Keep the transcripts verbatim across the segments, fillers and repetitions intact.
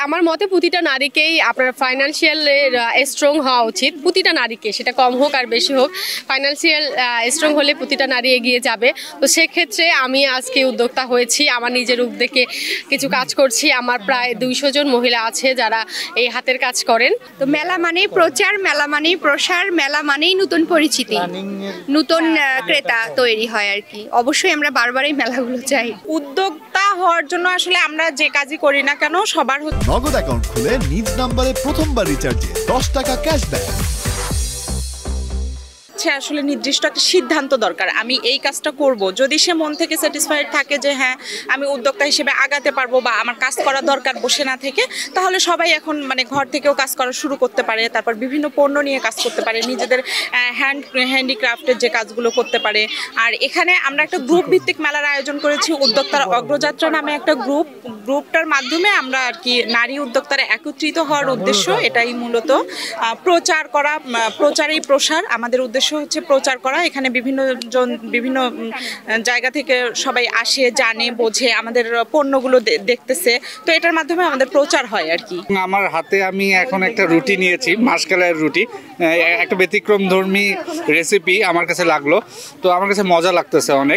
আমার মতে প্রতিটা নারীকেই আপনার ফাইন্যান্সিয়াল স্ট্রং হওয়া উচিত, প্রতিটা নারীকে, সেটা কম হোক আর বেশি হোক, ফাইন্যান্সিয়াল স্ট্রং হলে প্রতিটা নারী এগিয়ে যাবে। তো সেক্ষেত্রে আমি আজকে উদ্যোক্তা হয়েছি, আমার নিজের উদ্যোগে কিছু কাজ করছি। আমার প্রায় দুইশো জন মহিলা আছে যারা এই হাতের কাজ করেন। তো মেলা মানেই প্রচার, মেলা মানেই প্রসার, মেলা মানেই নতুন পরিচিতি, নতুন ক্রেতা তৈরি হয় আর কি। অবশ্যই আমরা বারবারই মেলাগুলো চাই। উদ্যোক্তা হওয়ার জন্য আসলে আমরা যে কাজই করি না কেন সবার নগদ অ্যাকাউন্ট খুলে নিজ নাম্বারে প্রথমবার রিচার্জে দশ টাকা ক্যাশব্যাক। আসলে নির্দিষ্ট একটা সিদ্ধান্ত দরকার, আমি এই কাজটা করব। যদি সে মন থেকে স্যাটিসফাইড থাকে যে হ্যাঁ আমি উদ্যোক্তা হিসেবে আগাতে পারবো বা আমার কাজ করা দরকার বসে না থেকে, তাহলে সবাই এখন মানে ঘর থেকেও কাজ করা শুরু করতে পারে। তারপর বিভিন্ন পণ্য নিয়ে কাজ করতে পারে, নিজেদের হ্যান্ড হ্যান্ডিক্রাফটের যে কাজগুলো করতে পারে। আর এখানে আমরা একটা গ্রুপ ভিত্তিক মেলার আয়োজন করেছি, উদ্যোক্তার অগ্রযাত্রা নামে একটা গ্রুপ। গ্রুপটার মাধ্যমে আমরা আর কি নারী উদ্যোক্তারা একত্রিত হওয়ার উদ্দেশ্য এটাই, মূলত প্রচার করা, প্রচারেই প্রসার। আমাদের উদ্দেশ্য হচ্ছে প্রচার করা। এখানে বিভিন্ন জন বিভিন্ন জায়গা থেকে সবাই আসে, জানে, বোঝে, আমাদের পণ্যগুলো দেখতেছে। তো এটার মাধ্যমে আমাদের প্রচার হয় আর কি। আমার হাতে আমি এখন একটা রুটি নিয়েছি, মাসকালের রুটি, একটা ব্যতিক্রম ধর্মী রেসিপি আমার কাছে লাগলো। তো আমার কাছে মজা লাগতেছে অনেক।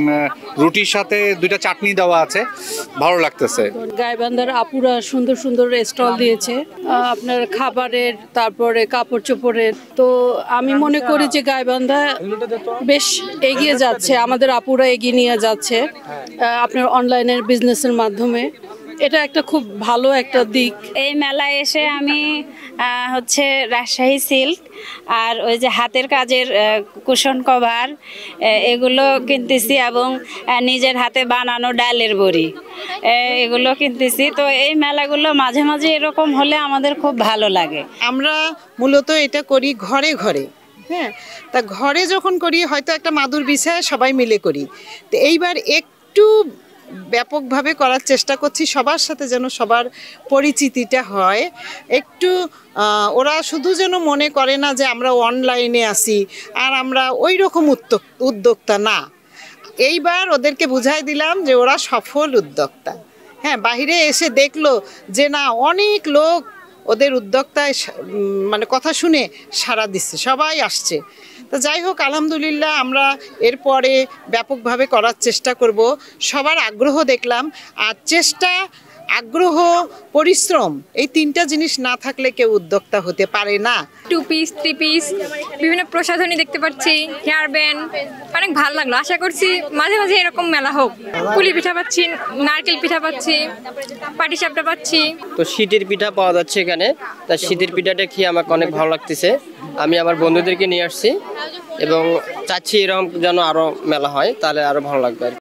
রুটির সাথে দুইটা চাটনি দেওয়া আছে, ভালো লাগতেছে। গাইবান্ধার আপুরা সুন্দর সুন্দর স্টল দিয়েছে আপনার খাবারের, তারপরে কাপড় চোপড়ের। তো আমি মনে করি যে গাইবান্ধা বেশ এগিয়ে যাচ্ছে, আমাদের আপুরা এগিয়ে নিয়ে যাচ্ছে আপনার অনলাইনের বিজনেসের মাধ্যমে। এটা একটা খুব ভালো একটা দিক। এই মেলায় এসে আমি হচ্ছে রাজশাহী সিল্ক আর ওই যে হাতের কাজের কুশন কভার এগুলো কিনতেছি, এবং নিজের হাতে বানানো ডালের বড়ি এগুলো কিনতেছি। তো এই মেলাগুলো মাঝে মাঝে এরকম হলে আমাদের খুব ভালো লাগে। আমরা মূলত এটা করি ঘরে ঘরে, হ্যাঁ। তা ঘরে যখন করি হয়তো একটা মাদুর বিছায় সবাই মিলে করি। তো এইবার একটু ব্যাপকভাবে করার চেষ্টা করছি, সবার সাথে যেন সবার পরিচিতিটা হয় একটু। ওরা শুধু যেন মনে করে না যে আমরা অনলাইনে আসি আর আমরা ওই রকম উদ্যোক্তা না। এইবার ওদেরকে বুঝাই দিলাম যে ওরা সফল উদ্যোক্তা। হ্যাঁ, বাইরে এসে দেখলো যে না, অনেক লোক ওদের উদ্যোক্তায় মানে কথা শুনে সাড়া দিচ্ছে, সবাই আসছে। তো যাই হোক, আলহামদুলিল্লাহ আমরা এরপরে ব্যাপকভাবে করার চেষ্টা করব। সবার আগ্রহ দেখলাম, আর চেষ্টা, আগ্রহ, পরিশ্রম, এই তিনটা জিনিস না থাকলে কেউ উদ্যোক্তা হতে পারে না। টু পিস, থ্রি পিস, বিভিন্ন প্রসাধনী দেখতে পাচ্ছি, হেয়ার ব্যান্ড, অনেক ভালো লাগলো। আশা করছি মাঝে মাঝে এরকম মেলা হোক। পুলি পিঠা পাচ্ছি, নারকেল পিঠা পাচ্ছি, পাটিসাপটা পাচ্ছি। তো শীতের পিঠা পাওয়া যাচ্ছে এখানে, তা শীতের পিঠাটা খেয়ে আমাকে অনেক ভালো লাগতেছে। আমি আমার বন্ধুদেরকে নিয়ে আসছি এবং চাচ্ছি এরকম যেন আরো মেলা হয়, তাহলে আরো ভালো লাগবে।